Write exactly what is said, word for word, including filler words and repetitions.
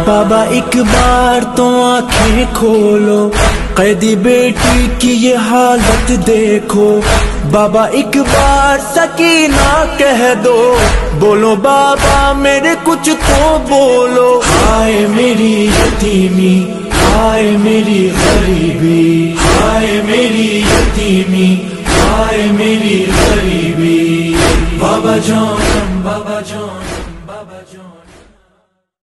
बाबा एक बार तो आंखें खोलो, कैदी बेटी की ये हालत देखो। बाबा एक बार सकीना कह दो, बोलो बाबा मेरे कुछ तो बोलो। हाय मेरी यतीमी, हाय मेरी गरीबी, हाय मेरी यतीमी, हाय मेरी गरीबी। बाबा जान, बाबा जान।